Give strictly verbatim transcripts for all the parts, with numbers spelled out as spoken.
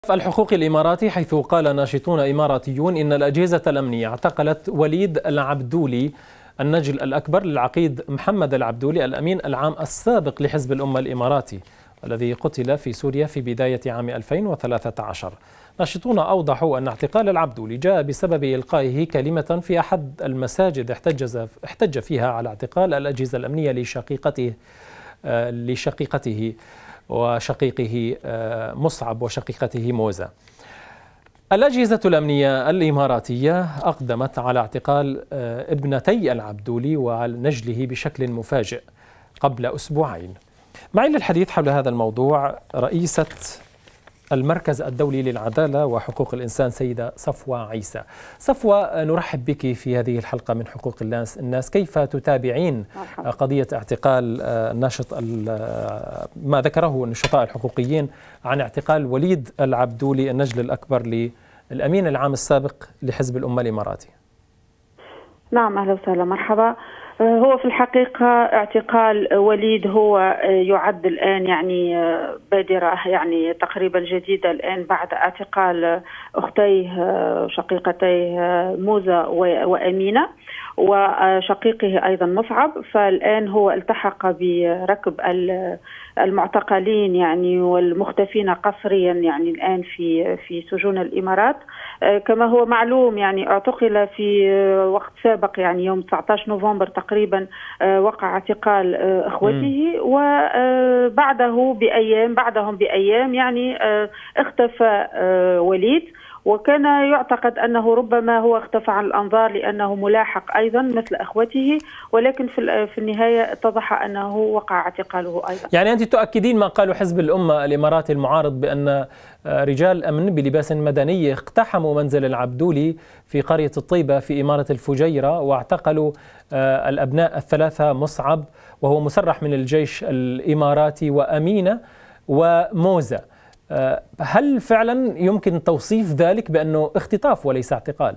الحقوقي الإماراتي، حيث قال ناشطون إماراتيون إن الأجهزة الأمنية اعتقلت وليد العبدولي النجل الأكبر للعقيد محمد العبدولي الأمين العام السابق لحزب الأمة الإماراتي، الذي قتل في سوريا في بداية عام ألفين وثلاثة عشر. ناشطون أوضحوا أن اعتقال العبدولي جاء بسبب إلقائه كلمة في أحد المساجد احتج احتج فيها على اعتقال الأجهزة الأمنية لشقيقته لشقيقته وشقيقه مصعب وشقيقته موزة. الأجهزة الأمنية الإماراتية أقدمت على اعتقال ابنتي العبدولي ونجله بشكل مفاجئ قبل أسبوعين. معي للحديث حول هذا الموضوع رئيسة المركز الدولي للعدالة وحقوق الإنسان سيدة صفوة عيسى. صفوة، نرحب بك في هذه الحلقة من حقوق الناس. كيف تتابعين قضية اعتقال الناشط ما ذكره النشطاء الحقوقيين عن اعتقال وليد العبدولي النجل الأكبر للأمين العام السابق لحزب الأمة الإماراتي؟ نعم، أهلا وسهلا، مرحبا. هو في الحقيقة اعتقال وليد هو يعد الآن يعني بادرة يعني تقريبا جديدة الآن بعد اعتقال أختيه شقيقتيه موزة وأمينة وشقيقه أيضا مصعب. فالآن هو التحق بركب المعتقلين يعني والمختفين قسريا يعني الآن في في سجون الإمارات. كما هو معلوم يعني اعتقل في وقت سابق يعني يوم تسعة عشر نوفمبر تقريبا وقع اعتقال اخوته، وبعده بايام بعدهم بايام يعني اختفى وليد، وكان يعتقد أنه ربما هو اختفى عن الأنظار لأنه ملاحق أيضا مثل أخوته، ولكن في في النهاية اتضح أنه وقع اعتقاله أيضا. يعني أنت تؤكدين ما قاله حزب الأمة الإماراتي المعارض بأن رجال أمن بلباس مدني اقتحموا منزل العبدولي في قرية الطيبة في إمارة الفجيرة واعتقلوا الأبناء الثلاثة مصعب وهو مسرح من الجيش الإماراتي وأمينة وموزة. هل فعلا يمكن توصيف ذلك بأنه اختطاف وليس اعتقال؟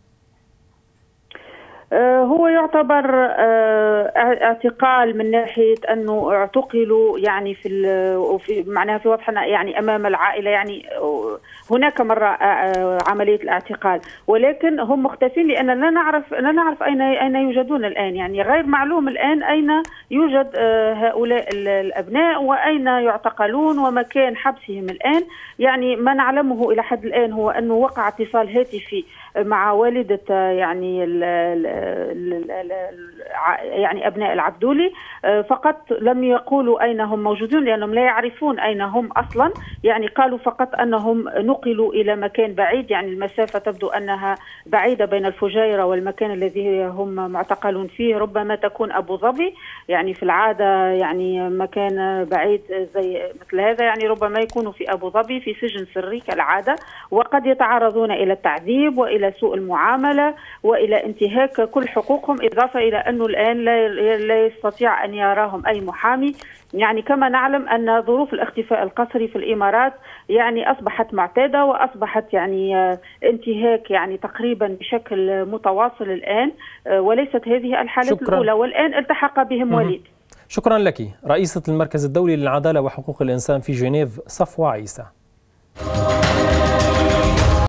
هو يعتبر اعتقال من ناحية أنه اعتقلوا يعني في معناها في وضحنا يعني أمام العائلة، يعني هناك مرة عملية الاعتقال، ولكن هم مختفين لأننا لا نعرف لا نعرف أين أين يوجدون الآن، يعني غير معلوم الآن أين يوجد هؤلاء الأبناء وأين يعتقلون ومكان حبسهم الآن. يعني ما نعلمه إلى حد الآن هو أنه وقع اتصال هاتفي مع والدة يعني ال ال ال يعني أبناء العبدولي، فقط لم يقولوا أين هم موجودون لأنهم لا يعرفون أين هم أصلا، يعني قالوا فقط أنهم نقلوا إلى مكان بعيد، يعني المسافة تبدو أنها بعيدة بين الفجيرة والمكان الذي هم معتقلون فيه، ربما تكون أبو ظبي، يعني في العادة يعني مكان بعيد زي مثل هذا يعني ربما يكونوا في أبو ظبي في سجن سري كالعادة، وقد يتعرضون إلى التعذيب وإلى سوء المعاملة وإلى انتهاك كل حقوقهم، إضافة إلى أنه الآن لا لا يستطيع أن يراهم أي محامي. يعني كما نعلم أن ظروف الاختفاء القسري في الإمارات يعني أصبحت معتادة وأصبحت يعني انتهاك يعني تقريبا بشكل متواصل الآن، وليست هذه الحالة شكرا. الأولى، والآن التحق بهم وليد. شكرا لك رئيسة المركز الدولي للعدالة وحقوق الإنسان في جنيف صفوة عيسى.